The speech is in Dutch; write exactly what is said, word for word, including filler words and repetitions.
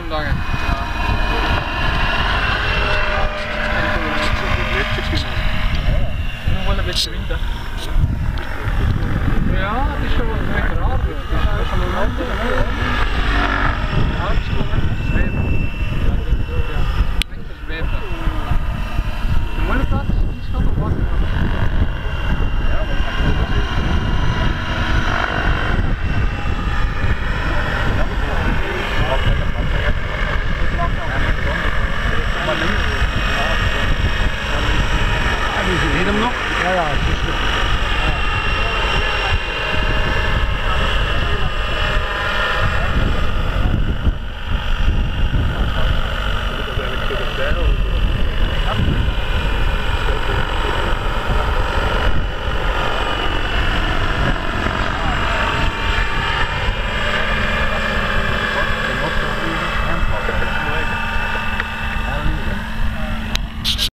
schön lange. Ja. Nog wel een beetje wind, hè. Ja, het is gewoon lekker raar. Het is gewoon